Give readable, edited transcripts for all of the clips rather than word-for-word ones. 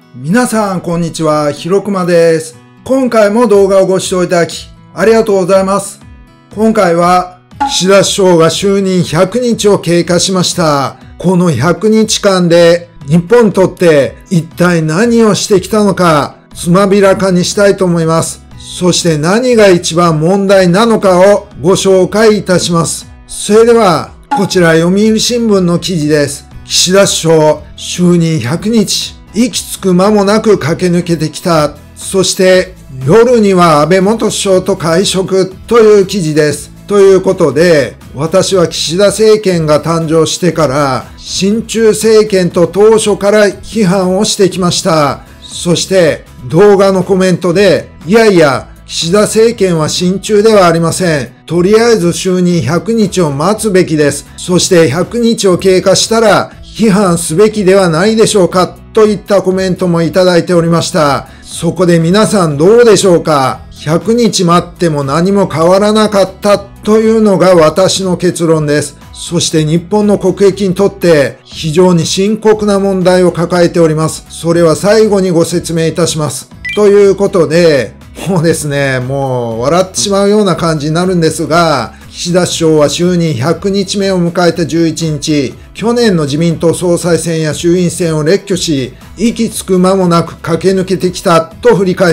皆さん、こんにちは。ひろくまです。今回も動画をご視聴いただき、ありがとうございます。今回は、岸田首相が就任100日を経過しました。この100日間で、日本にとって一体何をしてきたのか、つまびらかにしたいと思います。そして何が一番問題なのかをご紹介いたします。それでは、こちら読売新聞の記事です。岸田首相、就任100日。息つく間もなく駆け抜けてきた。そして夜には安倍元首相と会食という記事です。ということで、私は岸田政権が誕生してから、親中政権と当初から批判をしてきました。そして動画のコメントで、いやいや、岸田政権は親中ではありません。とりあえず就任100日を待つべきです。そして100日を経過したら批判すべきではないでしょうかといったコメントもいただいておりました。そこで皆さんどうでしょうか。100日待っても何も変わらなかったというのが私の結論です。そして日本の国益にとって非常に深刻な問題を抱えております。それは最後にご説明いたします。ということで、もうですね、もう笑ってしまうような感じになるんですが、岸田首相は就任100日目を迎えた11日、去年の自民党総裁選や衆院選を列挙し、息つく間もなく駆け抜けてきたと振り返った。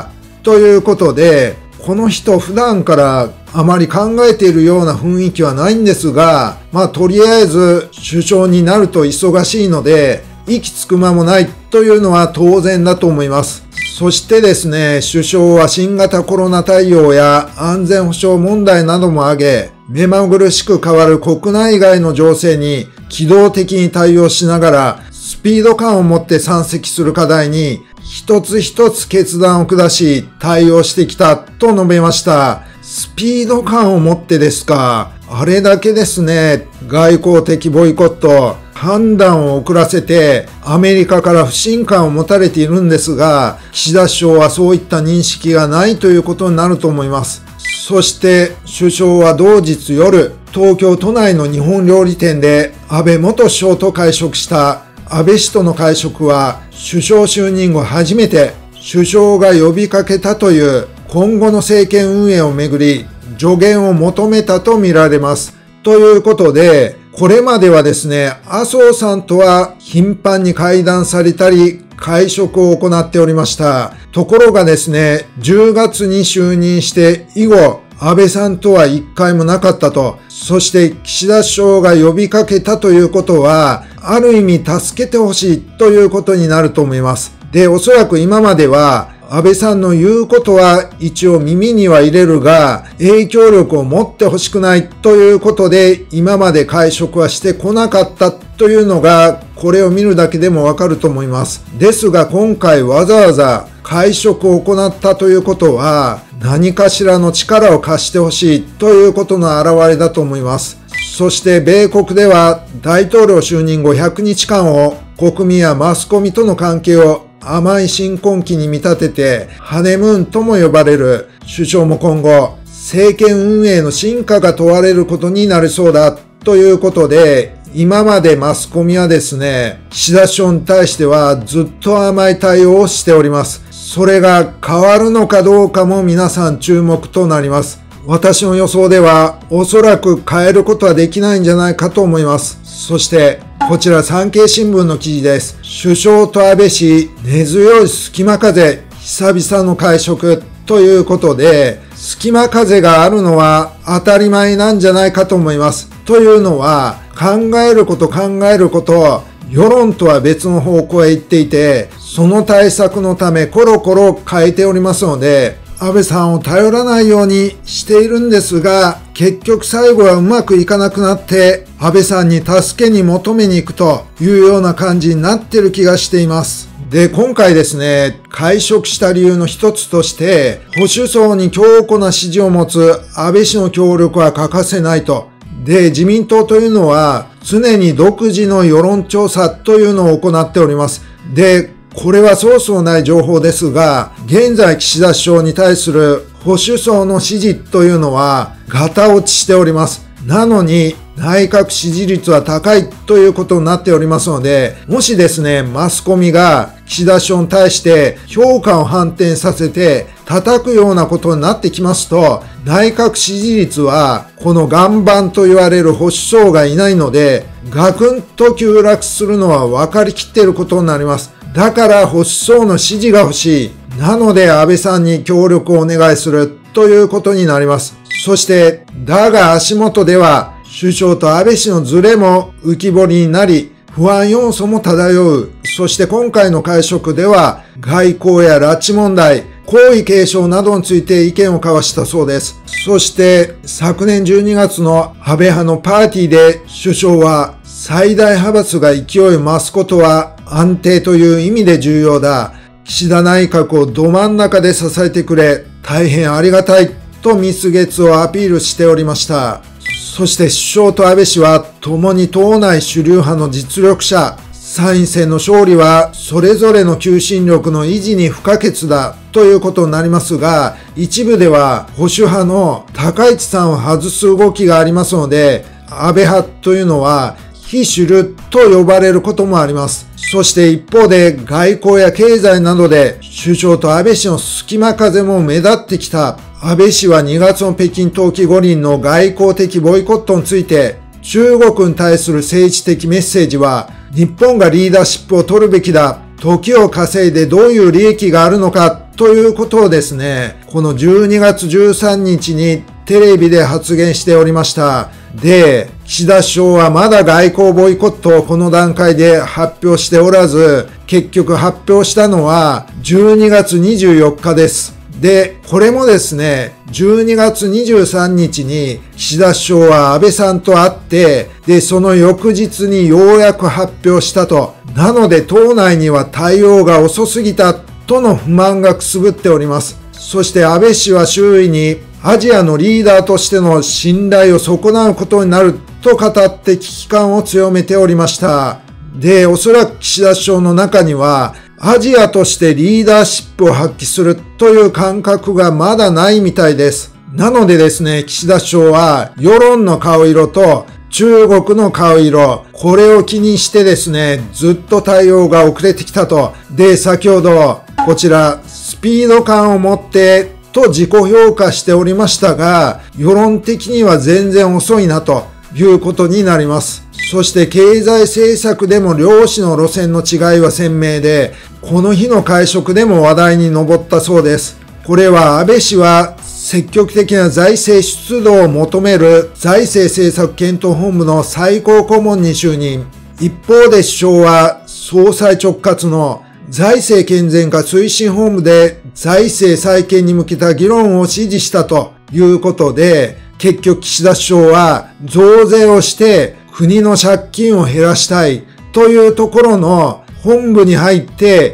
ということで、この人普段からあまり考えているような雰囲気はないんですが、とりあえず首相になると忙しいので、息つく間もないというのは当然だと思います。そしてですね、首相は新型コロナ対応や安全保障問題なども挙げ、目まぐるしく変わる国内外の情勢に機動的に対応しながら、スピード感を持って山積する課題に一つ一つ決断を下し対応してきたと述べました。スピード感を持ってですか。あれだけですね、外交的ボイコット、判断を遅らせてアメリカから不信感を持たれているんですが、岸田首相はそういった認識がないということになると思います。そして首相は同日夜、東京都内の日本料理店で安倍元首相と会食した。安倍氏との会食は首相就任後初めて首相が呼びかけたという今後の政権運営をめぐり助言を求めたとみられます。ということで、これまではですね、麻生さんとは頻繁に会談されたり、会食を行っておりました。ところがですね、10月に就任して以後、安倍さんとは一回もなかったと。そして岸田首相が呼びかけたということは、ある意味助けてほしいということになると思います。で、おそらく今までは、安倍さんの言うことは一応耳には入れるが、影響力を持ってほしくないということで、今まで会食はしてこなかったというのが、これを見るだけでもわかると思います。ですが今回わざわざ会食を行ったということは、何かしらの力を貸してほしいということの表れだと思います。そして米国では大統領就任後100日間を国民やマスコミとの関係を甘い新婚期に見立ててハネムーンとも呼ばれる首相も今後政権運営の真価が問われることになりそうだということで、今までマスコミはですね、岸田首相に対してはずっと甘い対応をしております。それが変わるのかどうかも皆さん注目となります。私の予想ではおそらく変えることはできないんじゃないかと思います。そしてこちら産経新聞の記事です。首相と安倍氏、根強い隙間風、久々の会食ということで、隙間風があるのは当たり前なんじゃないかと思います。というのは、考えること、世論とは別の方向へ行っていて、その対策のためコロコロ変えておりますので、安倍さんを頼らないようにしているんですが、結局最後はうまくいかなくなって、安倍さんに助けに求めに行くというような感じになっている気がしています。で、今回ですね、会食した理由の一つとして、保守層に強固な支持を持つ安倍氏の協力は欠かせないと。で、自民党というのは常に独自の世論調査というのを行っております。で、これはそうそうない情報ですが、現在岸田首相に対する保守層の支持というのはガタ落ちしております。なのに内閣支持率は高いということになっておりますので、もしですね、マスコミが岸田首相に対して評価を反転させて叩くようなことになってきますと、内閣支持率はこの岩盤と言われる保守層がいないので、ガクンと急落するのは分かりきっていることになります。だから保守層の支持が欲しい。なので安倍さんに協力をお願いするということになります。そして、だが足元では首相と安倍氏のズレも浮き彫りになり、不安要素も漂う。そして今回の会食では外交や拉致問題、皇位継承などについて意見を交わしたそうです。そして昨年12月の安倍派のパーティーで首相は最大派閥が勢いを増すことは安定という意味で重要だ。岸田内閣をど真ん中で支えてくれ。大変ありがたいと蜜月をアピールしておりました。そして首相と安倍氏は共に党内主流派の実力者。参院選の勝利はそれぞれの求心力の維持に不可欠だということになりますが、一部では保守派の高市さんを外す動きがありますので、安倍派というのは非主流と呼ばれることもあります。そして一方で外交や経済などで首相と安倍氏の隙間風も目立ってきた。安倍氏は2月の北京冬季五輪の外交的ボイコットについて、中国に対する政治的メッセージは、日本がリーダーシップを取るべきだ。時を稼いでどういう利益があるのかということをですね、この12月13日にテレビで発言しておりました。で、岸田首相はまだ外交ボイコットをこの段階で発表しておらず、結局発表したのは12月24日です。で、これもですね、12月23日に岸田首相は安倍さんと会って、で、その翌日にようやく発表したと。なので党内には対応が遅すぎたとの不満がくすぶっております。そして安倍氏は周囲にアジアのリーダーとしての信頼を損なうことになると語って危機感を強めておりました。で、おそらく岸田首相の中には、アジアとしてリーダーシップを発揮するという感覚がまだないみたいです。なのでですね、岸田首相は世論の顔色と中国の顔色、これを気にしてですね、ずっと対応が遅れてきたと。で、先ほどこちらスピード感を持ってと自己評価しておりましたが、世論的には全然遅いなということになります。そして経済政策でも両氏の路線の違いは鮮明で、この日の会食でも話題に上ったそうです。これは安倍氏は積極的な財政出動を求める財政政策検討本部の最高顧問に就任。一方で首相は総裁直轄の財政健全化推進本部で財政再建に向けた議論を指示したということで、結局岸田首相は増税をして国の借金を減らしたいというところの本部に入って、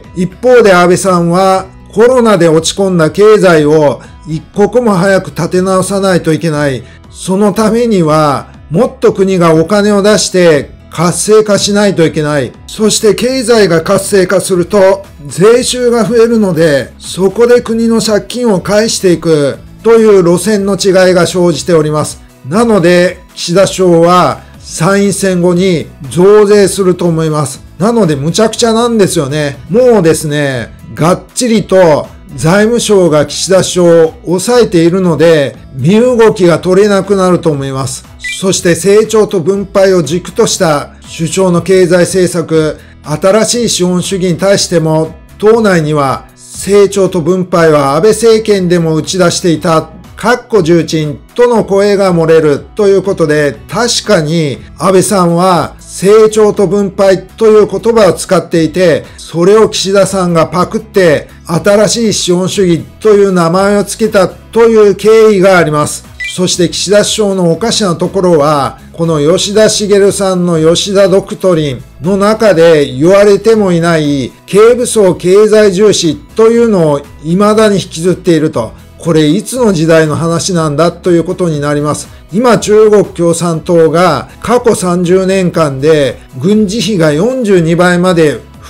一方で安倍さんはコロナで落ち込んだ経済を一刻も早く立て直さないといけない。そのためにはもっと国がお金を出して活性化しないといけない。そして経済が活性化すると税収が増えるので、そこで国の借金を返していくという路線の違いが生じております。なので岸田首相は参院選後に増税すると思います。なので無茶苦茶なんですよね。もうですね、がっちりと財務省が岸田首相を抑えているので、身動きが取れなくなると思います。そして成長と分配を軸とした首相の経済政策、新しい資本主義に対しても、党内には成長と分配は安倍政権でも打ち出していた、重鎮との声が漏れるということで、確かに安倍さんは成長と分配という言葉を使っていて、それを岸田さんがパクって新しい資本主義という名前を付けたという経緯があります。そして岸田首相のおかしなところは、この吉田茂さんの吉田ドクトリンの中で言われてもいない軽武装経済重視というのを未だに引きずっていると。これいつの時代の話なんだということになります。今中国共産党が過去30年間で軍事費が42倍まで膨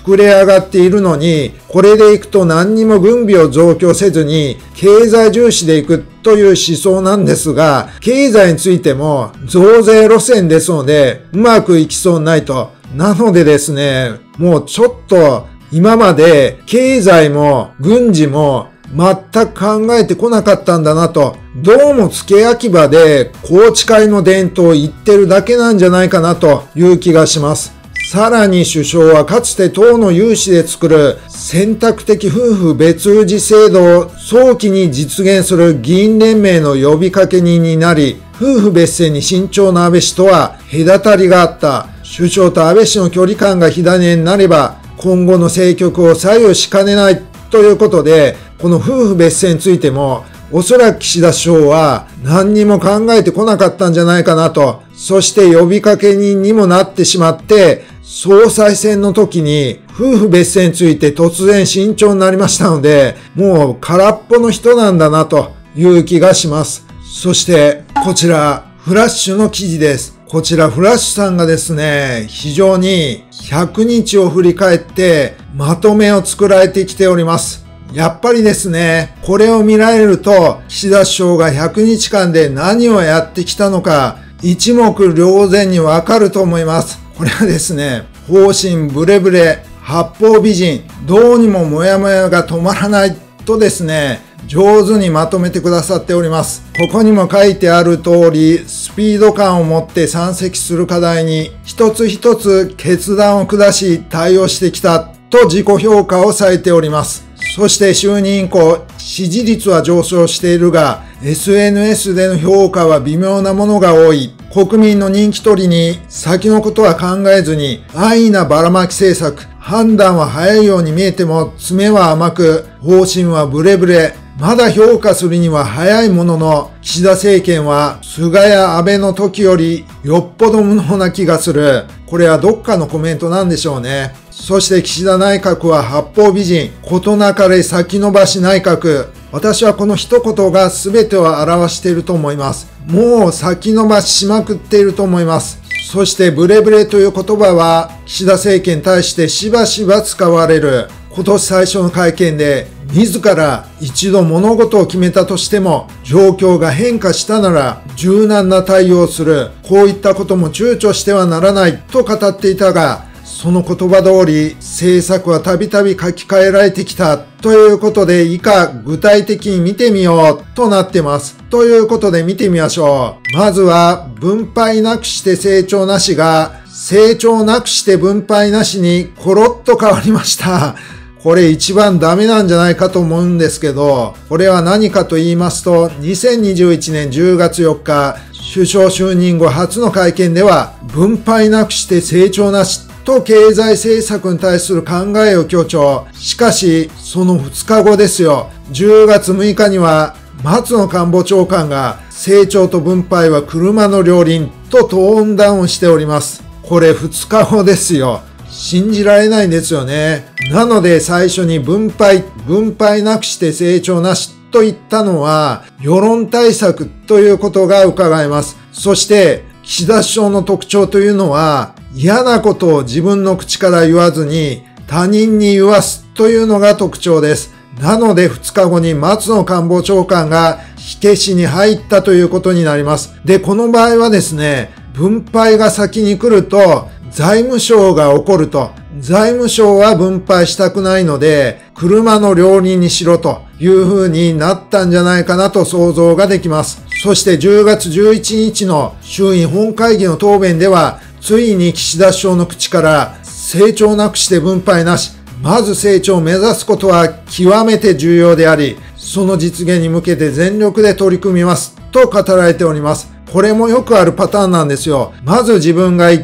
膨れ上がっているのに、これでいくと何にも軍備を増強せずに経済重視でいくという思想なんですが、経済についても増税路線ですのでうまくいきそうにないと。なのでですね、もうちょっと今まで経済も軍事も全く考えてこなかったんだなと。どうも付け焼き場で宏池会の伝統を言ってるだけなんじゃないかなという気がします。さらに首相はかつて党の有志で作る選択的夫婦別氏制度を早期に実現する議員連盟の呼びかけ人になり、夫婦別姓に慎重な安倍氏とは隔たりがあった。首相と安倍氏の距離感が火種になれば今後の政局を左右しかねないということで、この夫婦別姓についてもおそらく岸田首相は何にも考えてこなかったんじゃないかなと。そして呼びかけ人にもなってしまって、総裁選の時に夫婦別姓について突然慎重になりましたので、もう空っぽの人なんだなという気がします。そしてこちらフラッシュの記事です。こちらフラッシュさんがですね、非常に100日を振り返ってまとめを作られてきております。やっぱりですね、これを見られると岸田首相が100日間で何をやってきたのか一目瞭然にわかると思います。これはですね、方針ブレブレ、八方美人、どうにもモヤモヤが止まらないとですね、上手にまとめてくださっております。ここにも書いてある通り、スピード感を持って山積する課題に一つ一つ決断を下し対応してきたと自己評価をされております。そして就任以降、支持率は上昇しているが、SNS での評価は微妙なものが多い。国民の人気取りに先のことは考えずに安易なばらまき政策、判断は早いように見えても詰めは甘く、方針はブレブレ。まだ評価するには早いものの、岸田政権は菅や安倍の時よりよっぽど無能な気がする。これはどっかのコメントなんでしょうね。そして岸田内閣は八方美人、事なかれ先延ばし内閣。私はこの一言が全てを表していると思います。もう先延ばししまくっていると思います。そしてブレブレという言葉は岸田政権に対してしばしば使われる。今年最初の会見で自ら一度物事を決めたとしても状況が変化したなら柔軟な対応をする。こういったことも躊躇してはならないと語っていたが、その言葉通り政策はたびたび書き換えられてきたということで、以下具体的に見てみようとなってます。ということで見てみましょう。まずは分配なくして成長なしが成長なくして分配なしにコロッと変わりました。これ一番ダメなんじゃないかと思うんですけど、これは何かと言いますと、2021年10月4日、首相就任後初の会見では、分配なくして成長なしと経済政策に対する考えを強調。しかし、その2日後ですよ。10月6日には、松野官房長官が、成長と分配は車の両輪とトーンダウンしております。これ2日後ですよ。信じられないんですよね。なので最初に分配なくして成長なしと言ったのは世論対策ということが伺えます。そして岸田首相の特徴というのは嫌なことを自分の口から言わずに他人に言わすというのが特徴です。なので2日後に松野官房長官が火消しに入ったということになります。で、この場合はですね、分配が先に来ると財務省が怒ると。財務省は分配したくないので、車の両輪にしろという風になったんじゃないかなと想像ができます。そして10月11日の衆院本会議の答弁では、ついに岸田首相の口から成長なくして分配なし、まず成長を目指すことは極めて重要であり、その実現に向けて全力で取り組みますと語られております。これもよくあるパターンなんですよ。まず自分が言って、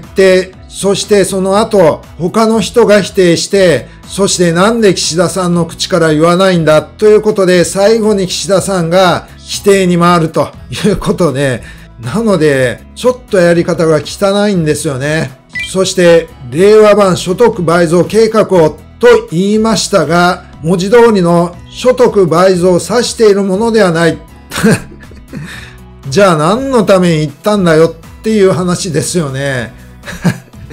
そしてその後他の人が否定して、そしてなんで岸田さんの口から言わないんだということで最後に岸田さんが否定に回るということで、なのでちょっとやり方が汚いんですよね。そして令和版所得倍増計画をと言いましたが、文字通りの所得倍増を指しているものではない。じゃあ何のために言ったんだよっていう話ですよね。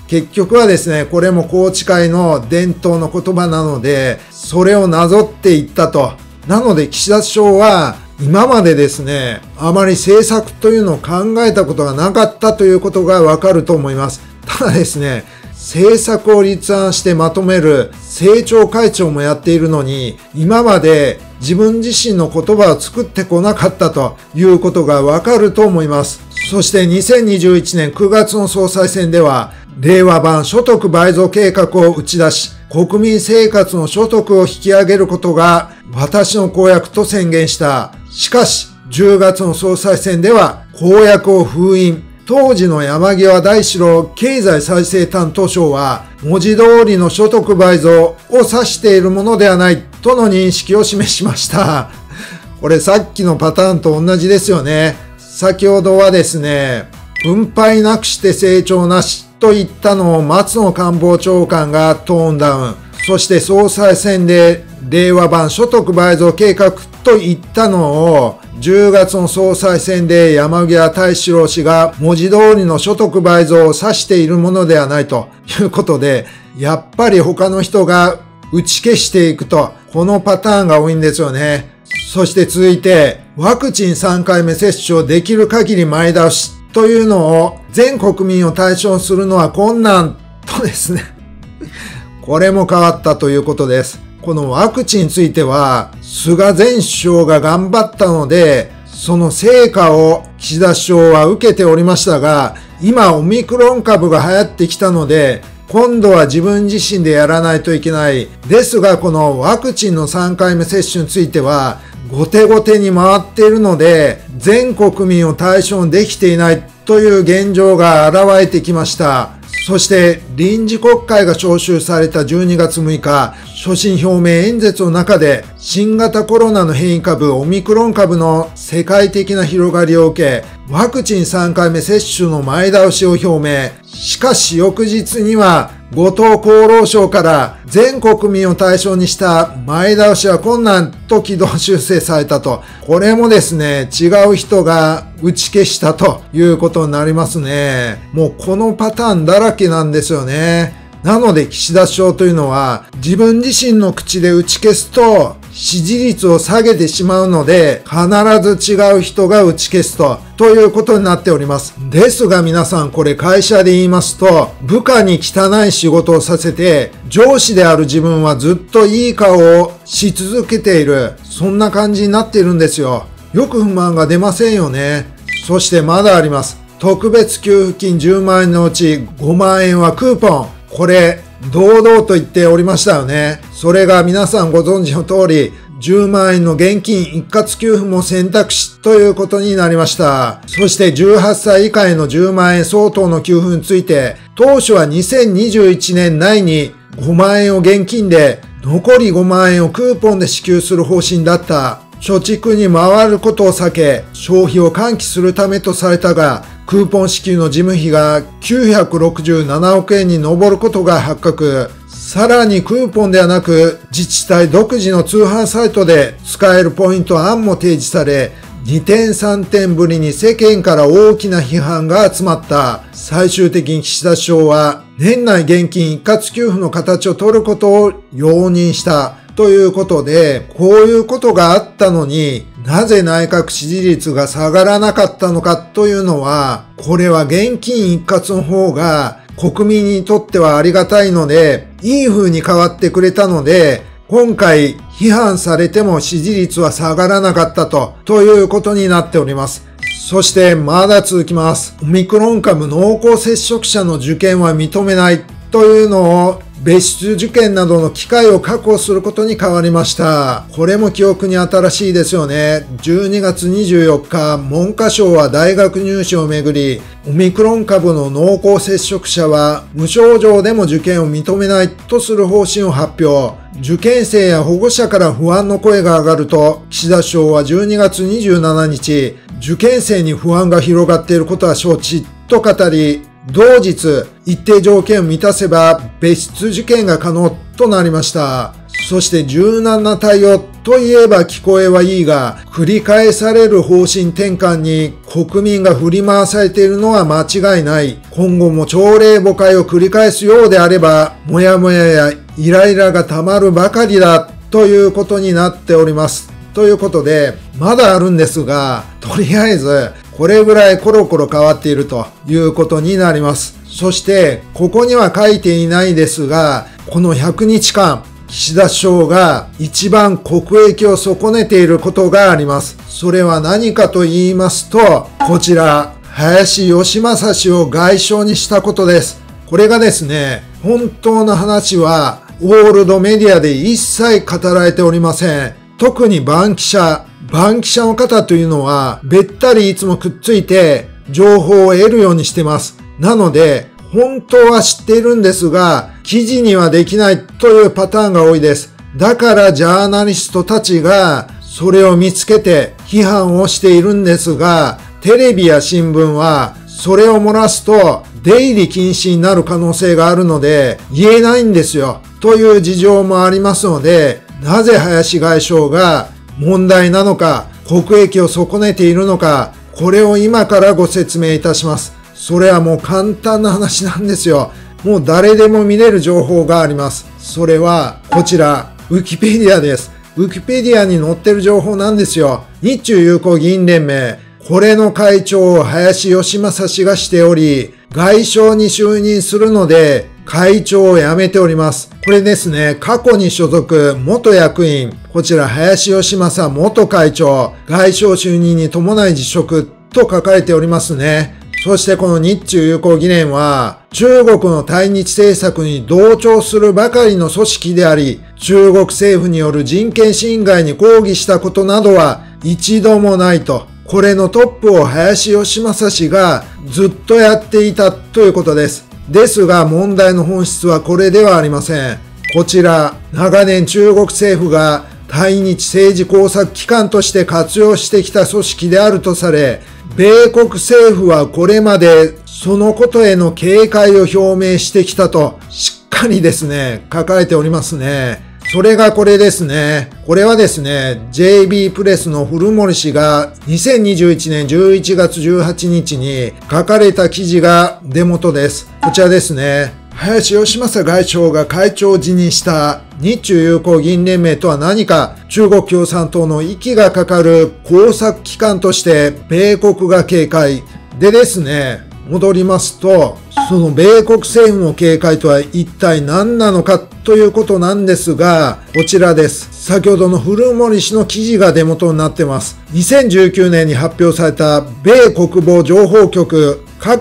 結局はですね、これも宏池会の伝統の言葉なので、それをなぞっていったと。なので岸田首相は今までですね、あまり政策というのを考えたことがなかったということがわかると思います。ただですね、政策を立案してまとめる政調会長もやっているのに、今まで自分自身の言葉を作ってこなかったということがわかると思います。そして2021年9月の総裁選では、令和版所得倍増計画を打ち出し、国民生活の所得を引き上げることが私の公約と宣言した。しかし、10月の総裁選では公約を封印。当時の山際大志郎経済再生担当相は、文字通りの所得倍増を指しているものではないとの認識を示しました。これさっきのパターンと同じですよね。先ほどはですね、分配なくして成長なしと言ったのを松野官房長官がトーンダウン。そして総裁選で令和版所得倍増計画と言ったのを10月の総裁選で山際大志郎氏が文字通りの所得倍増を指しているものではないということで、やっぱり他の人が打ち消していくと、このパターンが多いんですよね。そして続いて、ワクチン3回目接種をできる限り前倒しというのを全国民を対象にするのは困難とですね。これも変わったということです。このワクチンについては、菅前首相が頑張ったので、その成果を岸田首相は受けておりましたが、今オミクロン株が流行ってきたので、今度は自分自身でやらないといけない。ですが、このワクチンの3回目接種については、後手後手に回っているので、全国民を対象にできていないという現状が現れてきました。そして臨時国会が召集された12月6日、所信表明演説の中で新型コロナの変異株オミクロン株の世界的な広がりを受け、ワクチン3回目接種の前倒しを表明。しかし翌日には後藤厚労省から全国民を対象にした前倒しは困難と軌道修正されたと。これもですね、違う人が打ち消したということになりますね。もうこのパターンだらけなんですよね。なので岸田首相というのは自分自身の口で打ち消すと支持率を下げてしまうので、必ず違う人が打ち消すということになっております。ですが皆さん、これ会社で言いますと、部下に汚い仕事をさせて、上司である自分はずっといい顔をし続けている。そんな感じになっているんですよ。よく不満が出ませんよね。そしてまだあります。特別給付金10万円のうち5万円はクーポン。これ、堂々と言っておりましたよね。それが皆さんご存知の通り、10万円の現金一括給付も選択肢ということになりました。そして18歳以下への10万円相当の給付について、当初は2021年内に5万円を現金で、残り5万円をクーポンで支給する方針だった。貯蓄に回ることを避け、消費を喚起するためとされたが、クーポン支給の事務費が967億円に上ることが発覚。さらにクーポンではなく自治体独自の通販サイトで使えるポイント案も提示され、2点3点ぶりに世間から大きな批判が集まった。最終的に岸田首相は年内現金一括給付の形を取ることを容認したということで、こういうことがあったのになぜ内閣支持率が下がらなかったのかというのは、これは現金一括の方が国民にとってはありがたいので、いい風に変わってくれたので、今回批判されても支持率は下がらなかったということになっております。そしてまだ続きます。オミクロン株濃厚接触者の受験は認めないというのを別室受験などの機会を確保することに変わりました。これも記憶に新しいですよね。12月24日、文科省は大学入試をめぐり、オミクロン株の濃厚接触者は無症状でも受験を認めないとする方針を発表。受験生や保護者から不安の声が上がると、岸田首相は12月27日、受験生に不安が広がっていることは承知と語り、同日、一定条件を満たせば別室受験が可能となりました。そして柔軟な対応といえば聞こえはいいが、繰り返される方針転換に国民が振り回されているのは間違いない。今後も朝令暮改を繰り返すようであれば、もやもややイライラがたまるばかりだということになっております。ということで、まだあるんですが、とりあえずこれぐらいコロコロ変わっているということになります。そして、ここには書いていないですが、この100日間、岸田首相が一番国益を損ねていることがあります。それは何かと言いますと、こちら、林芳正氏を外相にしたことです。これがですね、本当の話は、オールドメディアで一切語られておりません。特にバンキシャの方というのは、べったりいつもくっついて、情報を得るようにしてます。なので、本当は知っているんですが、記事にはできないというパターンが多いです。だからジャーナリストたちがそれを見つけて批判をしているんですが、テレビや新聞はそれを漏らすと出入り禁止になる可能性があるので言えないんですよ。という事情もありますので、なぜ林外相が問題なのか、国益を損ねているのか、これを今からご説明いたします。それはもう簡単な話なんですよ。もう誰でも見れる情報があります。それはこちら、ウィキペディアです。ウィキペディアに載ってる情報なんですよ。日中友好議員連盟、これの会長を林芳正氏がしており、外相に就任するので、会長を辞めております。これですね、過去に所属、元役員、こちら林芳正元会長、外相就任に伴い辞職と書かれておりますね。そしてこの日中友好議連は中国の対日政策に同調するばかりの組織であり、中国政府による人権侵害に抗議したことなどは一度もないと。これのトップを林芳正氏がずっとやっていたということです。ですが問題の本質はこれではありません。こちら、長年中国政府が対日政治工作機関として活用してきた組織であるとされ、米国政府はこれまでそのことへの警戒を表明してきたとしっかりですね、書かれておりますね。それがこれですね。これはですね、JB プレスの古森氏が2021年11月18日に書かれた記事が出元です。こちらですね。林芳正外相が会長を辞任した日中友好議員連盟とは何か、中国共産党の息がかかる工作機関として米国が警戒でですね、戻りますと、その米国政府の警戒とは一体何なのかということなんですが、こちらです。先ほどの古森氏の記事が出元になっています。2019年に発表された米国防情報局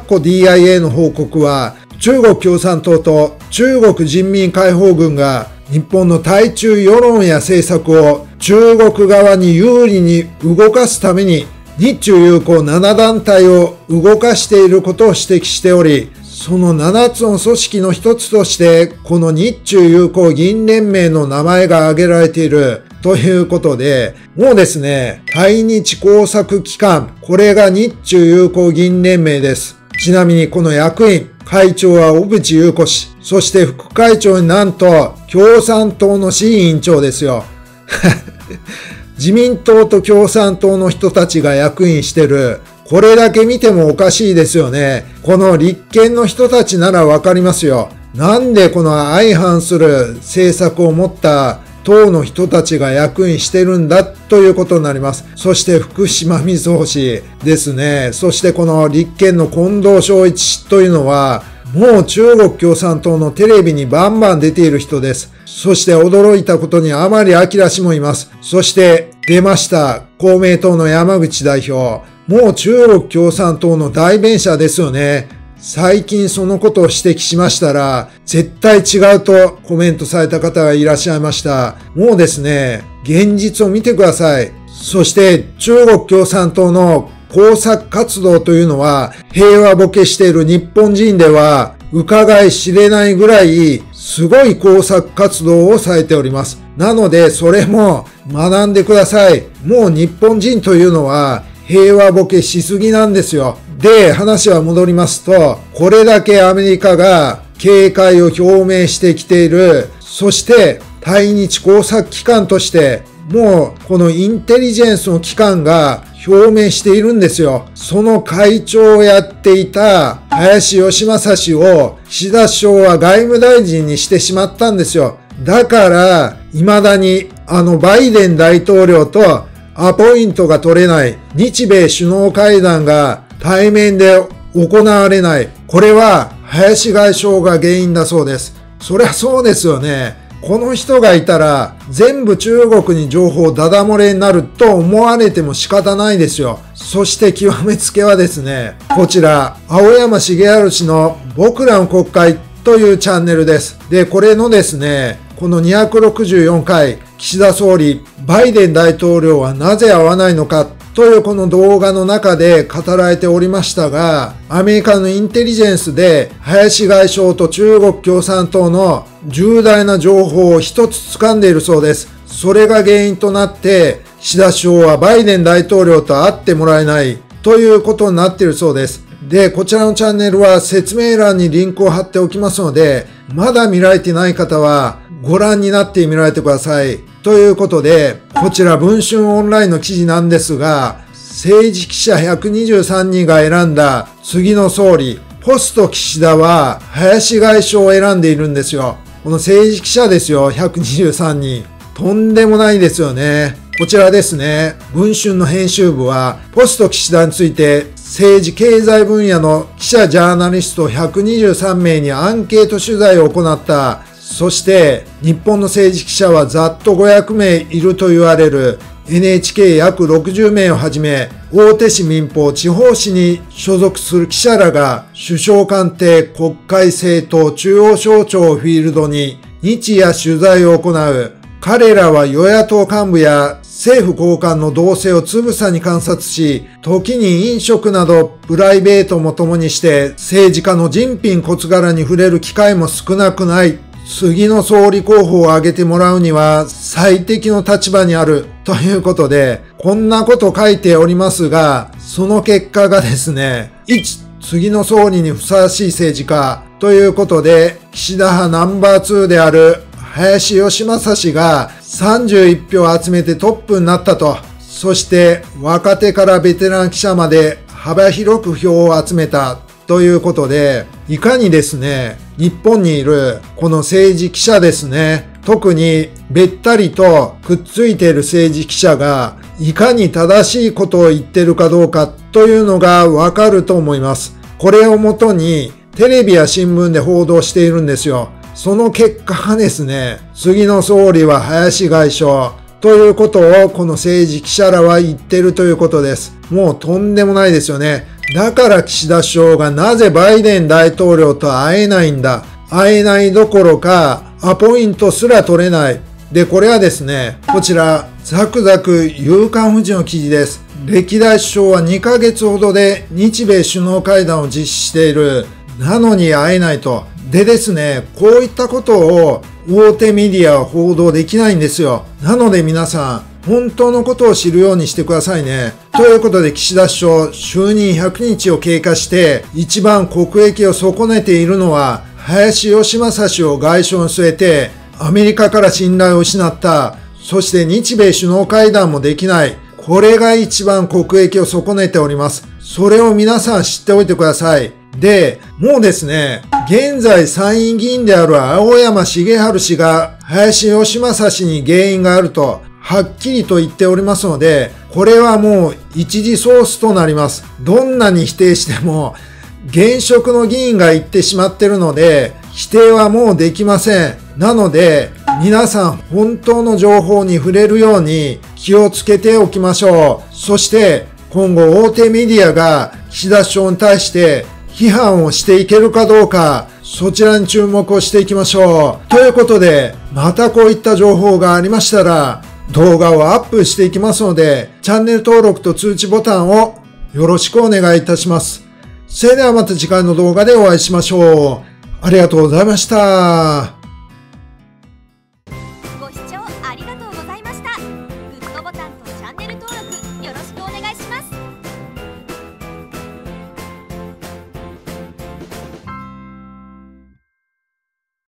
(DIA) の報告は、中国共産党と中国人民解放軍が日本の対中世論や政策を中国側に有利に動かすために日中友好7団体を動かしていることを指摘しており、その7つの組織の一つとしてこの日中友好議員連盟の名前が挙げられているということで、もうですね、対日工作機関、これが日中友好議員連盟です。ちなみにこの役員、会長は小渕優子氏、そして副会長になんと共産党の志位委員長ですよ。自民党と共産党の人たちが役員してる。これだけ見てもおかしいですよね。この立憲の人たちならわかりますよ。なんでこの相反する政策を持った党の人たちが役員してるんだということになります。そして福島みずほ氏ですね。そしてこの立憲の近藤昭一氏というのは、もう中国共産党のテレビにバンバン出ている人です。そして驚いたことに甘利明氏もいます。そして出ました。公明党の山口代表。もう中国共産党の代弁者ですよね。最近そのことを指摘しましたら、絶対違うとコメントされた方がいらっしゃいました。もうですね、現実を見てください。そして中国共産党の工作活動というのは、平和ボケしている日本人では伺い知れないぐらいすごい工作活動をされております。なのでそれも学んでください。もう日本人というのは平和ボケしすぎなんですよ。で、話は戻りますと、これだけアメリカが警戒を表明してきている、そして対日工作機関としてもうこのインテリジェンスの機関が表明しているんですよ。その会長をやっていた林芳正氏を岸田首相は外務大臣にしてしまったんですよ。だから、未だにバイデン大統領とアポイントが取れない日米首脳会談が対面で行われない。これは林外相が原因だそうです。そりゃそうですよね。この人がいたら全部中国に情報ダダ漏れになると思われても仕方ないですよ。そして極めつけはですね、こちら、青山茂春氏の僕らの国会というチャンネルです。で、これのですね、この264回、岸田総理、バイデン大統領はなぜ会わないのかというこの動画の中で語られておりましたが、アメリカのインテリジェンスで林外相と中国共産党の重大な情報を一つ掴んでいるそうです。それが原因となって、岸田首相はバイデン大統領と会ってもらえないということになっているそうです。で、こちらのチャンネルは説明欄にリンクを貼っておきますので、まだ見られていない方はご覧になってみられてください。ということで、こちら文春オンラインの記事なんですが、政治記者123人が選んだ次の総理、ポスト岸田は林外相を選んでいるんですよ。この政治記者ですよ、123人。とんでもないですよね。こちらですね、文春の編集部は、ポスト岸田について政治経済分野の記者ジャーナリスト123名にアンケート取材を行った。そして、日本の政治記者はざっと500名いると言われる NHK 約60名をはじめ、大手紙民放地方紙に所属する記者らが首相官邸、国会政党、中央省庁をフィールドに日夜取材を行う。彼らは与野党幹部や政府高官の動静をつぶさに観察し、時に飲食などプライベートも共にして政治家の人品事柄に触れる機会も少なくない。次の総理候補を挙げてもらうには最適の立場にあるということで、こんなこと書いておりますが、その結果がですね、1、次の総理にふさわしい政治家ということで、岸田派ナンバー2である林芳正氏が31票を集めてトップになったと。そして若手からベテラン記者まで幅広く票を集めたということで、いかにですね、日本にいるこの政治記者ですね、特にべったりとくっついている政治記者がいかに正しいことを言っているかどうかというのがわかると思います。これをもとにテレビや新聞で報道しているんですよ。その結果がですね、次の総理は林外相ということをこの政治記者らは言ってるということです。もうとんでもないですよね。だから岸田首相がなぜバイデン大統領と会えないんだ。会えないどころかアポイントすら取れない。で、これはですね、こちらザクザク夕刊フジの記事です。歴代首相は2ヶ月ほどで日米首脳会談を実施している。なのに会えないと。でですね、こういったことを大手メディアは報道できないんですよ。なので皆さん、本当のことを知るようにしてくださいね。ということで岸田首相、就任100日を経過して一番国益を損ねているのは林芳正氏を外相に据えてアメリカから信頼を失った。そして日米首脳会談もできない。これが一番国益を損ねております。それを皆さん知っておいてください。で、もうですね、現在参院議員である青山茂春氏が林芳正氏に原因があるとはっきりと言っておりますので、これはもう一時ソースとなります。どんなに否定しても現職の議員が言ってしまっているので、否定はもうできません。なので、皆さん本当の情報に触れるように気をつけておきましょう。そして今後大手メディアが岸田首相に対して批判をしていけるかどうか、そちらに注目をしていきましょう。ということで、またこういった情報がありましたら、動画をアップしていきますので、チャンネル登録と通知ボタンをよろしくお願いいたします。それではまた次回の動画でお会いしましょう。ありがとうございました。 ご視聴ありがとうございました。